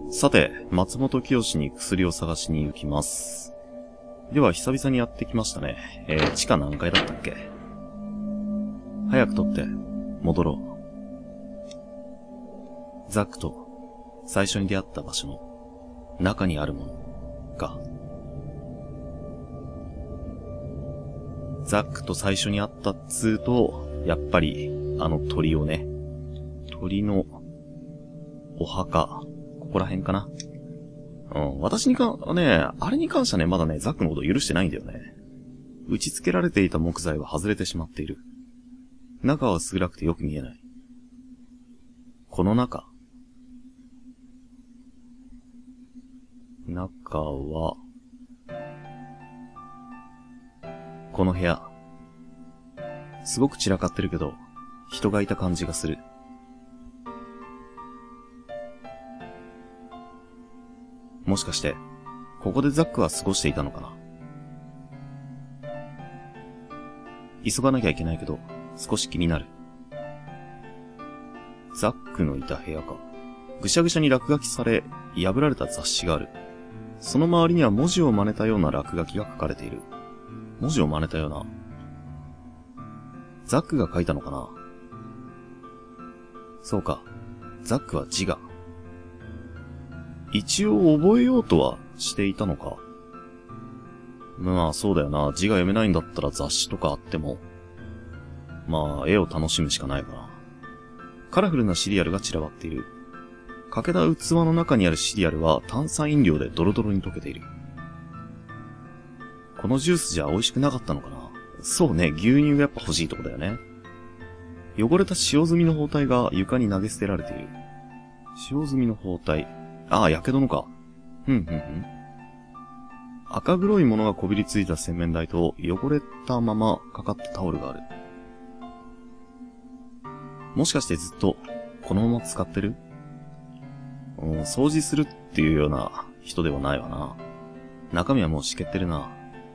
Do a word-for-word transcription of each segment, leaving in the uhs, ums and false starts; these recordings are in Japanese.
さて、松本清に薬を探しに行きます。では、久々にやってきましたね。えー、地下何階だったっけ？早く取って、戻ろう。ザックと、最初に出会った場所の、中にあるもの、か。ザックと最初に会ったっつーと、やっぱり、あの鳥をね、鳥の、お墓、ここら辺かな。うん、私にか、ね、あれに関してはね、まだね、ザックのこと許してないんだよね。打ち付けられていた木材は外れてしまっている。中は薄暗くてよく見えない。この中。中は、この部屋。すごく散らかってるけど、人がいた感じがする。もしかして、ここでザックは過ごしていたのかな。急がなきゃいけないけど、少し気になる。ザックのいた部屋か。ぐしゃぐしゃに落書きされ、破られた雑誌がある。その周りには文字を真似たような落書きが書かれている。文字を真似たような。ザックが書いたのかな。そうか。ザックは字が。一応覚えようとはしていたのか。まあそうだよな。字が読めないんだったら雑誌とかあっても。まあ絵を楽しむしかないかな。カラフルなシリアルが散らばっている。欠けた器の中にあるシリアルは炭酸飲料でドロドロに溶けている。このジュースじゃ美味しくなかったのかな。そうね、牛乳がやっぱ欲しいとこだよね。汚れた使用済みの包帯が床に投げ捨てられている。使用済みの包帯。ああ、やけどのか。ふんふんふん。赤黒いものがこびりついた洗面台と汚れたままかかったタオルがある。もしかしてずっとこのまま使ってる？うん、掃除するっていうような人ではないわな。中身はもうしけってるな。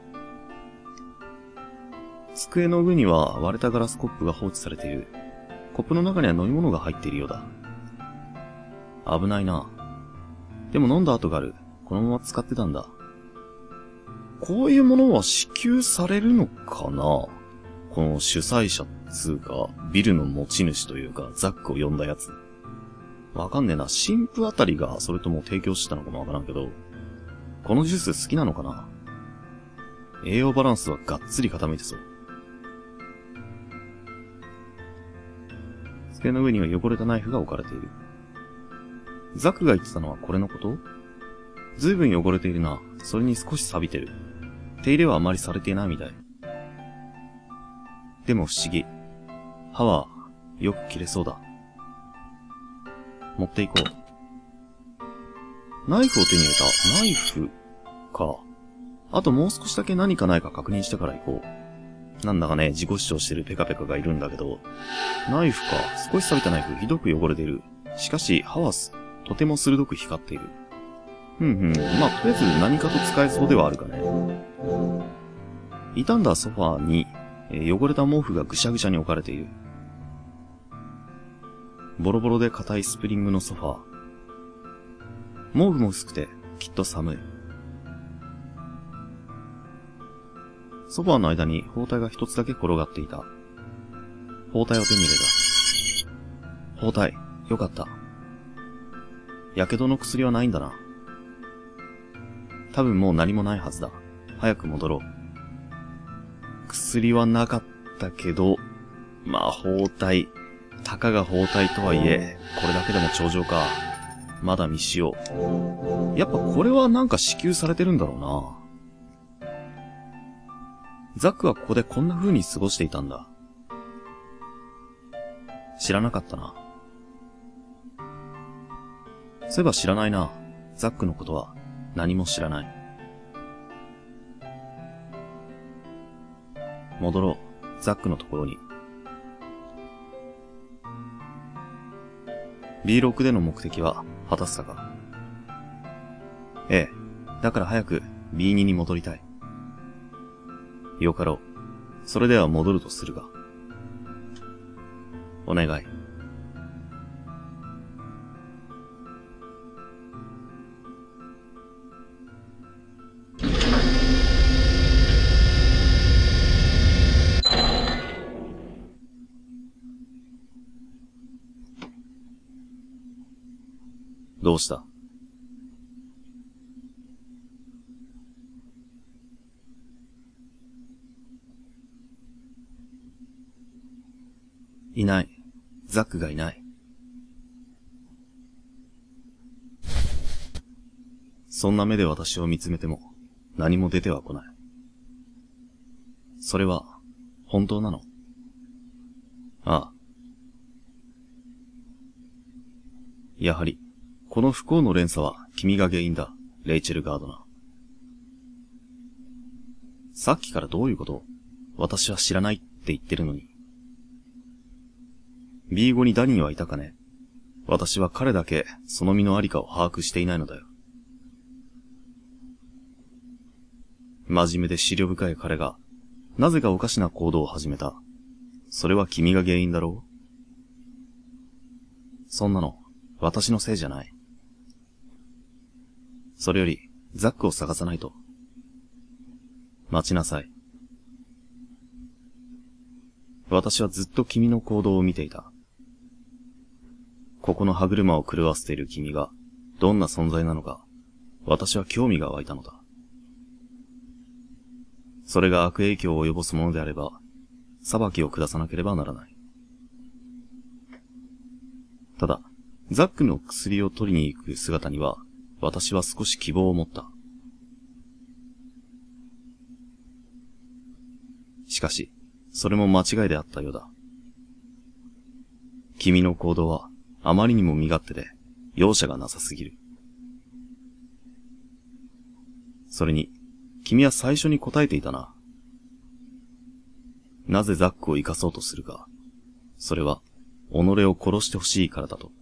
机の上には割れたガラスコップが放置されている。コップの中には飲み物が入っているようだ。危ないな。でも飲んだ跡がある。このまま使ってたんだ。こういうものは支給されるのかな？この主催者っつうか、ビルの持ち主というか、ザックを呼んだやつ。わかんねえな。神父あたりがそれとも提供してたのかもわからんけど、このジュース好きなのかな？栄養バランスはがっつり固めてそう。机の上には汚れたナイフが置かれている。ザックが言ってたのはこれのこと？ずいぶん汚れているな。それに少し錆びてる。手入れはあまりされていないみたい。でも不思議。刃はよく切れそうだ。持っていこう。ナイフを手に入れた。ナイフか。あともう少しだけ何かないか確認してから行こう。なんだかね、自己主張してるペカペカがいるんだけど、ナイフか。少し錆びたナイフ、ひどく汚れている。しかし、刃はとても鋭く光っている。ふんふん。まあ、とりあえず何かと使えそうではあるかね。傷んだソファーに、えー、汚れた毛布がぐしゃぐしゃに置かれている。ボロボロで硬いスプリングのソファー。毛布も薄くて、きっと寒い。ソファーの間に包帯が一つだけ転がっていた。包帯を手に入れた。包帯、よかった。やけどの薬はないんだな。多分もう何もないはずだ。早く戻ろう。薬はなかったけど、まあ包帯。たかが包帯とはいえ、これだけでも頂上か。まだ未使用。やっぱこれはなんか支給されてるんだろうな。ザックはここでこんな風に過ごしていたんだ。知らなかったな。そういえば知らないな。ザックのことは何も知らない。戻ろう。ザックのところに。ビーろく での目的は果たせたか。ええ。だから早く ビーに に戻りたい。よかろう。それでは戻るとするが。お願い。 どうした？いない。ザックがいない。そんな目で私を見つめても何も出てはこない。それは本当なの？ああ。やはり、この不幸の連鎖は君が原因だ、レイチェル・ガードナー。さっきからどういうこと？私は知らないって言ってるのに。ビーゴにダニーはいたかね？私は彼だけその身のありかを把握していないのだよ。真面目で思慮深い彼が、なぜかおかしな行動を始めた。それは君が原因だろう？そんなの、私のせいじゃない。それより、ザックを探さないと。待ちなさい。私はずっと君の行動を見ていた。ここの歯車を狂わせている君が、どんな存在なのか、私は興味が湧いたのだ。それが悪影響を及ぼすものであれば、裁きを下さなければならない。ただ、ザックの薬を取りに行く姿には、私は少し希望を持った。しかし、それも間違いであったようだ。君の行動は、あまりにも身勝手で、容赦がなさすぎる。それに、君は最初に答えていたな。なぜザックを生かそうとするか。それは、己を殺してほしいからだと。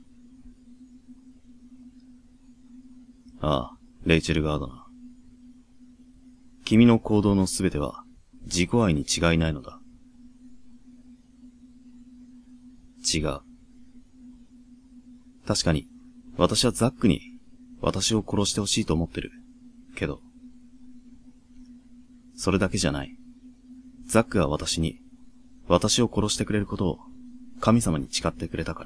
ああ、レイチェル・ガードナー。君の行動のすべては、自己愛に違いないのだ。違う。確かに、私はザックに、私を殺してほしいと思ってる。けど、それだけじゃない。ザックが私に、私を殺してくれることを、神様に誓ってくれたから。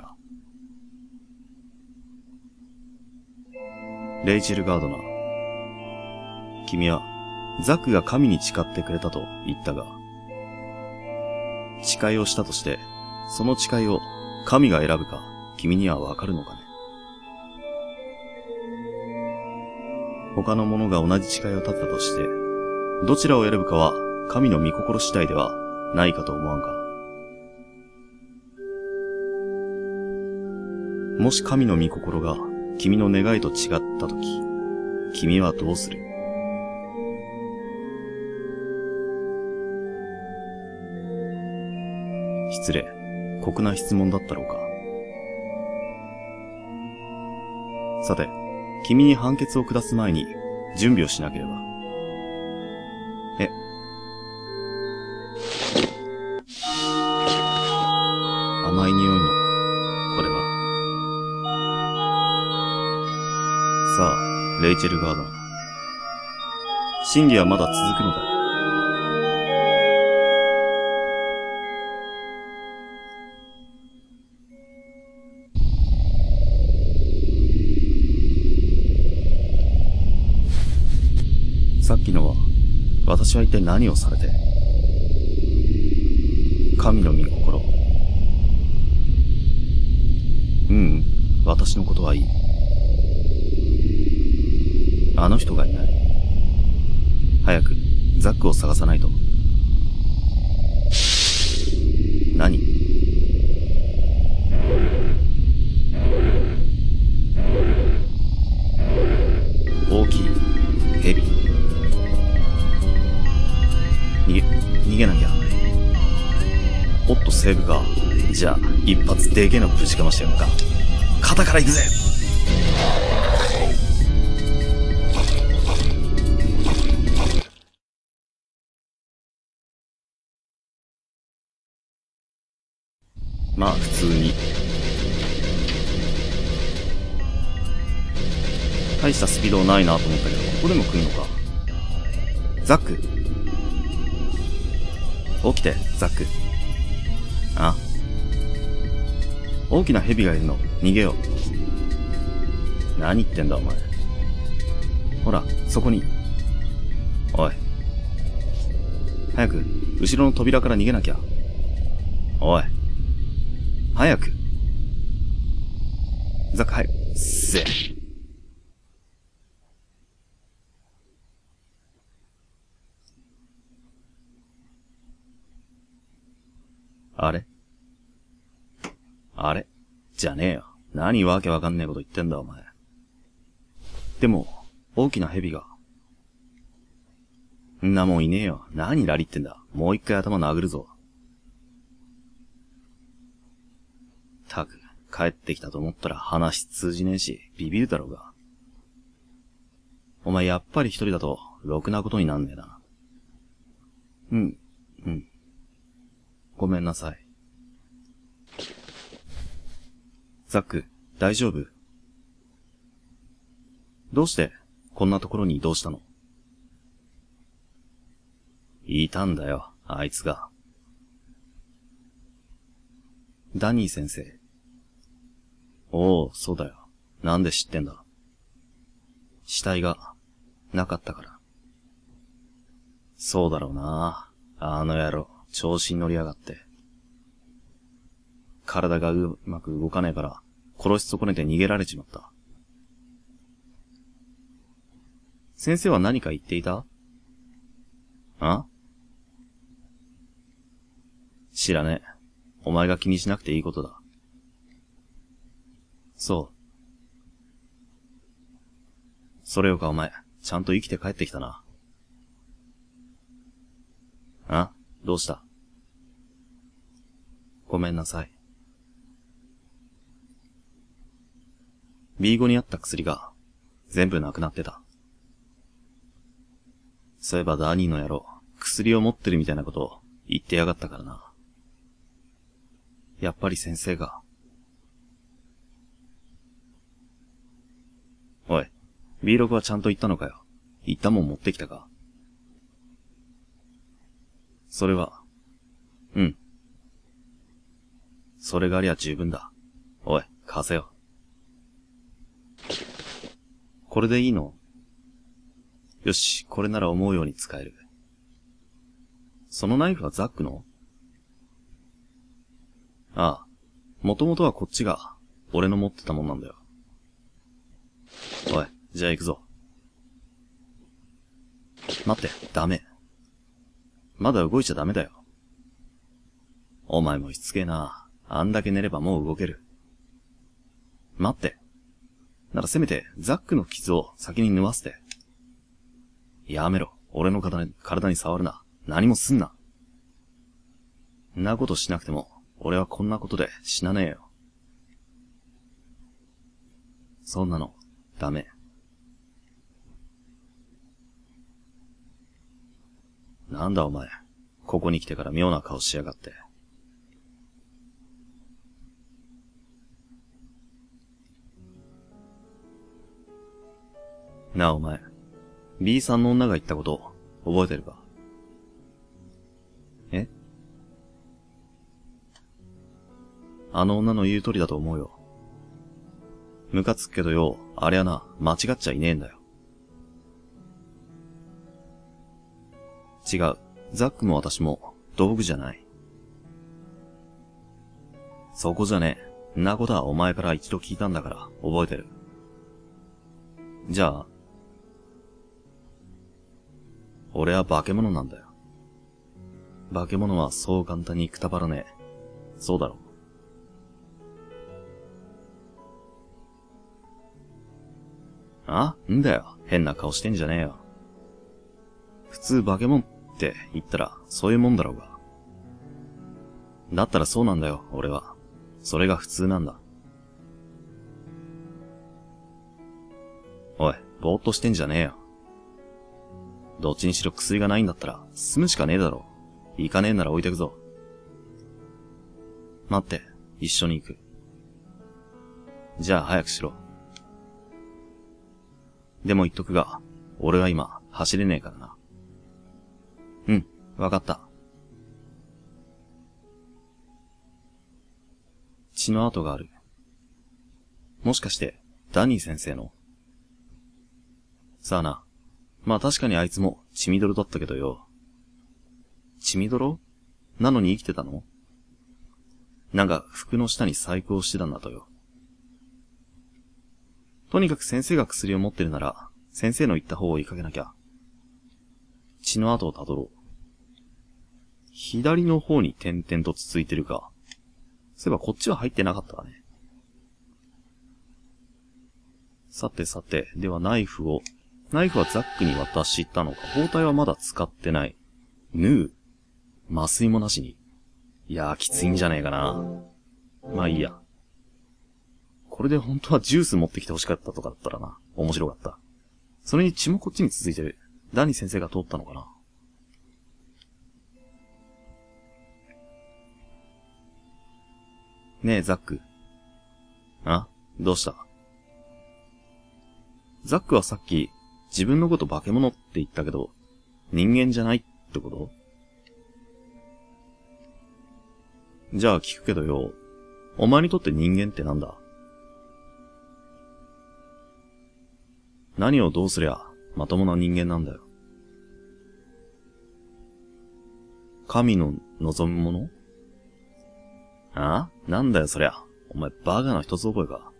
レイチェル・ガードナー。君は、ザックが神に誓ってくれたと言ったが、誓いをしたとして、その誓いを神が選ぶか、君にはわかるのかね。他の者が同じ誓いを立てたとして、どちらを選ぶかは神の御心次第ではないかと思わんか。もし神の御心が君の願いと違ったとき、君はどうする？失礼、酷な質問だったろうか。さて、君に判決を下す前に準備をしなければ。え。甘い匂いの、これは。さあ、レイチェル・ガードナー。審議はまだ続くのだ。さっきのは、私は一体何をされて。神の御心。ううん、私のことはいい。あの人がいない。早く、ザックを探さないと。何？大きい、蛇。逃げ、逃げなきゃ。おっと、セーブか。じゃあ、一発でけえのぶちかましてやるか。肩から行くぜ！まあ、普通に。大したスピードないなと思ったけど、ここでも来るのか。ザック。起きて、ザック。あ？大きな蛇がいるの。逃げよう。 何言ってんだお前。ほら、そこに。おい。早く、後ろの扉から逃げなきゃ。おい。早く。ザック、早く。せえ。あれあれじゃねえよ。何わけわかんねえこと言ってんだお前。でも、大きな蛇が。んなもんいねえよ。何ラリってんだ。もう一回頭殴るぞ。たく、帰ってきたと思ったら話通じねえし、ビビるだろうが。お前やっぱり一人だと、ろくなことになんねえな。うん、うん。ごめんなさい。ザック、大丈夫？どうして、こんなところに移動したの？いたんだよ、あいつが。ダニー先生。おお、そうだよ。なんで知ってんだ？死体が、なかったから。そうだろうな。あの野郎、調子に乗りやがって。体がうまく動かねえから、殺し損ねて逃げられちまった。先生は何か言っていた？あ？知らねえ。お前が気にしなくていいことだ。そう。それよかお前、ちゃんと生きて帰ってきたな。あ？どうした？ごめんなさい。ビーゴにあった薬が、全部なくなってた。そういえばダニーの野郎、薬を持ってるみたいなことを言ってやがったからな。やっぱり先生が。おい、ビーろくはちゃんと言ったのかよ。言ったもん持ってきたか？それは、うん。それがありゃ十分だ。おい、貸せよ。これでいいの？よし、これなら思うように使える。そのナイフはザックの？ああ、もともとはこっちが、俺の持ってたもんなんだよ。おい、じゃあ行くぞ。待って、ダメ。まだ動いちゃダメだよ。お前もしつけえな。あんだけ寝ればもう動ける。待って。ならせめて、ザックの傷を先に縫わせて。やめろ。俺の体に、体に触るな。何もすんな。んなことしなくても、俺はこんなことで死なねえよ。そんなの、ダメ。なんだお前。ここに来てから妙な顔しやがって。なあお前、B さんの女が言ったことを覚えてるか？え？あの女の言う通りだと思うよ。ムカつくけどよ、あれはな、間違っちゃいねえんだよ。違う、ザックも私も道具じゃない。そこじゃねえ。んなことはお前から一度聞いたんだから覚えてる。じゃあ、俺は化け物なんだよ。化け物はそう簡単にくたばらねえ。そうだろ。あ？んだよ。変な顔してんじゃねえよ。普通化け物って言ったらそういうもんだろうが。だったらそうなんだよ、俺は。それが普通なんだ。おい、ぼーっとしてんじゃねえよ。どっちにしろ薬がないんだったら、済むしかねえだろ。行かねえなら置いてくぞ。待って、一緒に行く。じゃあ早くしろ。でも言っとくが、俺は今、走れねえからな。うん、わかった。血の跡がある。もしかして、 ダニー先生の。さあな。まあ確かにあいつも血みどろだったけどよ。血みどろなのに生きてたの？なんか服の下に細工をしてたんだとよ。とにかく先生が薬を持ってるなら、先生の言った方を追いかけなきゃ。血の跡をたどろう。左の方に点々とつついてるか。そういえばこっちは入ってなかったわね。さてさて、ではナイフを、ナイフはザックに渡したのか、包帯はまだ使ってない。縫う。麻酔もなしに。いやー、きついんじゃねえかな。まあいいや。これで本当はジュース持ってきて欲しかったとかだったらな。面白かった。それに血もこっちに続いてる。ダニー先生が通ったのかな。ねえ、ザック。あ？どうした？ザックはさっき、自分のこと化け物って言ったけど、人間じゃないってこと？じゃあ聞くけどよ、お前にとって人間ってなんだ？何をどうすりゃ、まともな人間なんだよ。神の望むもの？ああ？なんだよそりゃ。お前バカの一つ覚えか。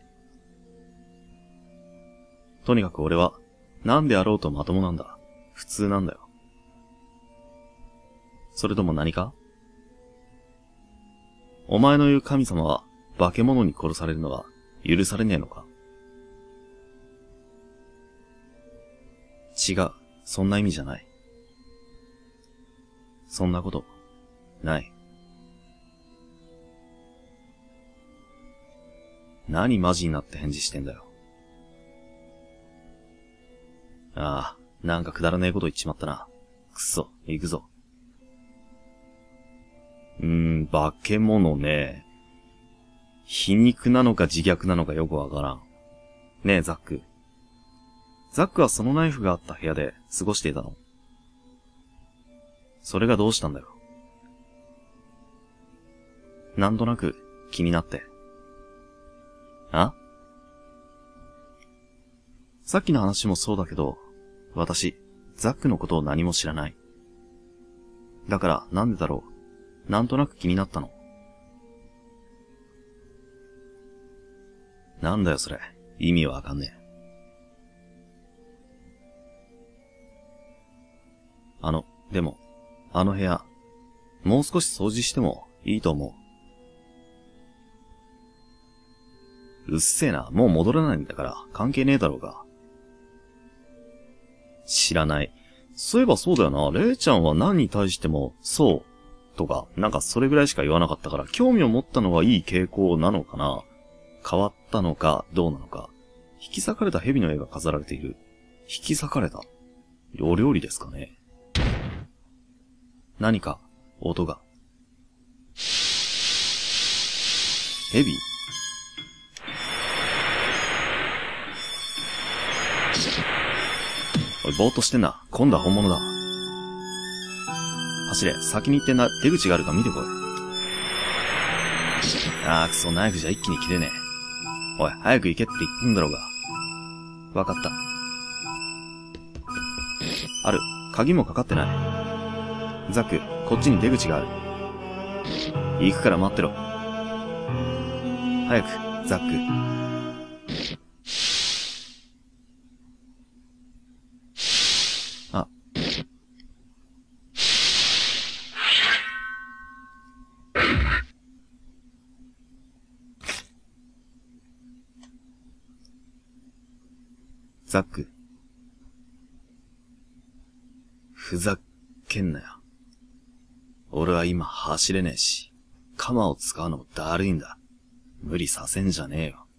とにかく俺は、なんであろうとまともなんだ。普通なんだよ。それとも何か？お前の言う神様は、化け物に殺されるのは、許されねえのか？違う。そんな意味じゃない。そんなこと、ない。何マジになって返事してんだよ。ああ、なんかくだらねえこと言っちまったな。くそ、行くぞ。うーん、化け物ね。皮肉なのか自虐なのかよくわからん。ねえ、ザック。ザックはそのナイフがあった部屋で過ごしていたの？それがどうしたんだよ。なんとなく気になって。あ？さっきの話もそうだけど、私、ザックのことを何も知らない。だから、なんでだろう。なんとなく気になったの。なんだよそれ。意味はわかんねえ。あの、でも、あの部屋、もう少し掃除してもいいと思う。うっせえな、もう戻らないんだから関係ねえだろうが。知らない。そういえばそうだよな、レイちゃんは何に対しても、そう、とか、なんかそれぐらいしか言わなかったから、興味を持ったのはいい傾向なのかな？変わったのか、どうなのか。引き裂かれた蛇の絵が飾られている。引き裂かれた？お料理ですかね？何か、音が。蛇？おい、ぼーっとしてんな。今度は本物だ。走れ、先に行ってな、出口があるか見てこい。あーくそ、ナイフじゃ一気に切れねえ。おい、早く行けって言ってんだろうが。わかった。ある。鍵もかかってない。ザック、こっちに出口がある。行くから待ってろ。早く、ザック。あ。ザック。ふざけんなよ。俺は今走れねえし、鎌を使うのもだるいんだ。無理させんじゃねえよ。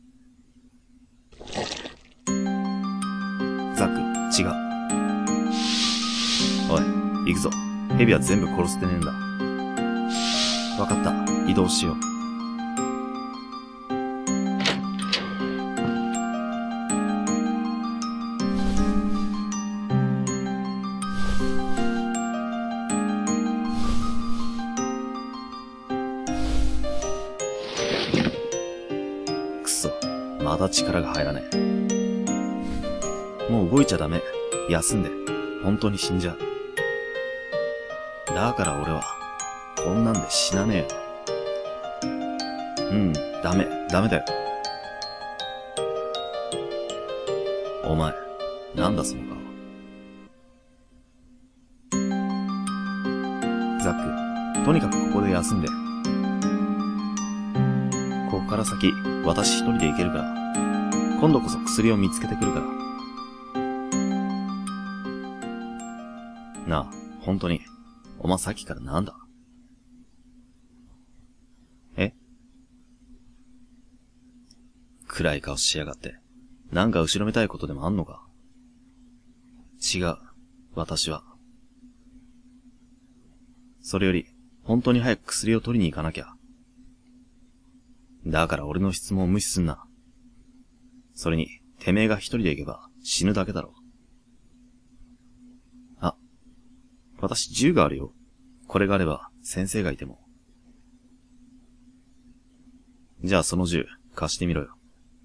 ザック、違う。おい、行くぞ。蛇は全部殺してねえんだ。わかった。移動しよう。 まだ力が入らねえ。もう動いちゃダメ。休んで。本当に死んじゃう。だから俺は、こんなんで死なねえよ。うん、ダメ、ダメだよ。お前、なんだその顔。ザック、とにかくここで休んで。こっから先、私一人で行けるから。今度こそ薬を見つけてくるから。なあ、本当に、お前さっきからなんだ？え？暗い顔しやがって。なんか後ろめたいことでもあんのか？違う、私は。それより、本当に早く薬を取りに行かなきゃ。だから俺の質問を無視すんな。それに、てめえが一人で行けば死ぬだけだろ。あ、私銃があるよ。これがあれば先生がいても。じゃあその銃貸してみろよ。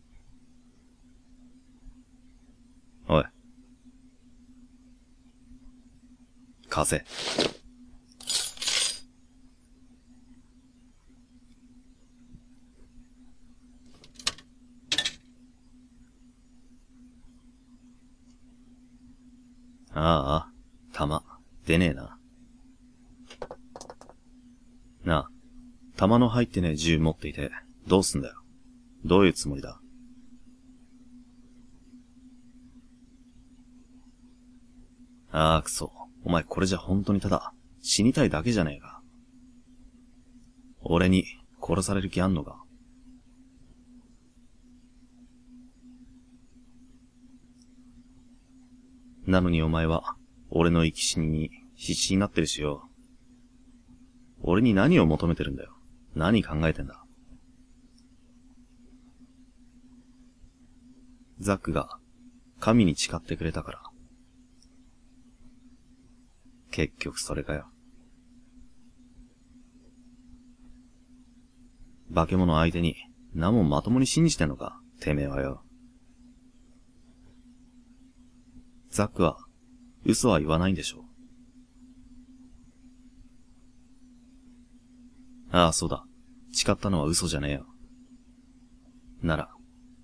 おい。貸せ。ああ、弾、出ねえな。なあ、弾の入ってねえ銃持っていて、どうすんだよ。どういうつもりだ？ああ、くそ。お前これじゃ本当にただ、死にたいだけじゃねえか。俺に殺される気あんのか？なのにお前は、俺の生き死にに必死になってるしよ。俺に何を求めてるんだよ。何考えてんだ。ザックが、神に誓ってくれたから。結局それかよ。化け物相手に、何もまともに信じてんのか、てめえはよ。ザックは、嘘は言わないんでしょう。ああ、そうだ。誓ったのは嘘じゃねえよ。なら。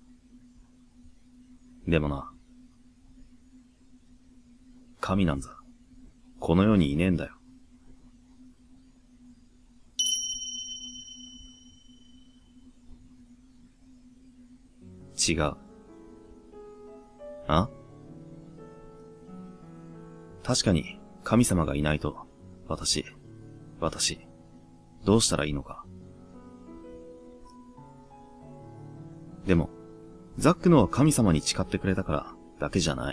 でもな。神なんざ、この世にいねえんだよ。違う。あ？確かに、神様がいないと、私、私、どうしたらいいのか。でも、ザックのは神様に誓ってくれたからだけじゃない。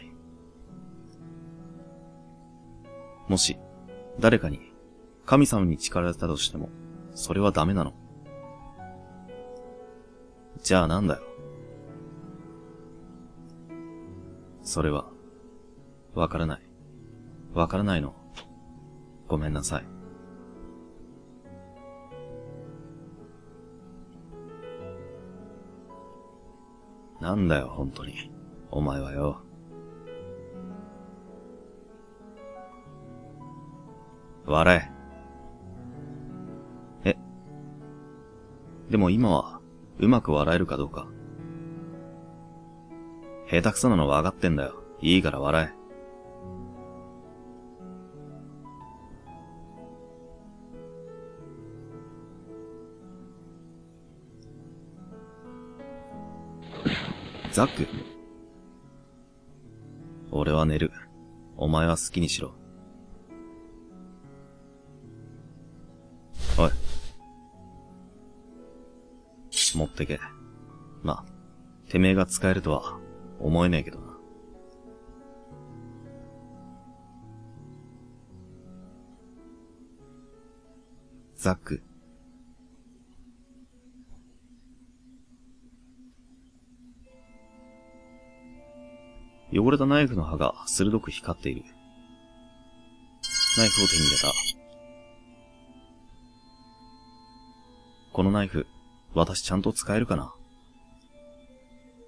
もし、誰かに神様に誓われたとしても、それはダメなの。じゃあなんだよ。それは、わからない。わからないの。ごめんなさい。なんだよ、本当に。お前はよ。笑え。え。でも今は、うまく笑えるかどうか。下手くそなの分かってんだよ。いいから笑え。ザック。俺は寝る。お前は好きにしろ。おい。持ってけ。まあ、てめえが使えるとは思えねえけどな。ザック。汚れたナイフの刃が鋭く光っている。ナイフを手に入れた。このナイフ、私ちゃんと使えるかな？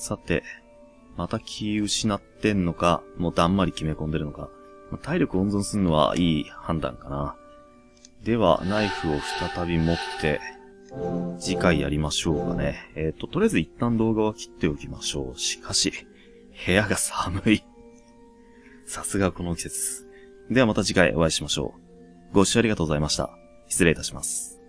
さて、また気失ってんのか、もうだんまり決め込んでるのか。体力温存するのはいい判断かな。では、ナイフを再び持って、次回やりましょうかね。えっと、とりあえず一旦動画は切っておきましょう。しかし、部屋が寒い。さすがこの季節。ではまた次回お会いしましょう。ご視聴ありがとうございました。失礼いたします。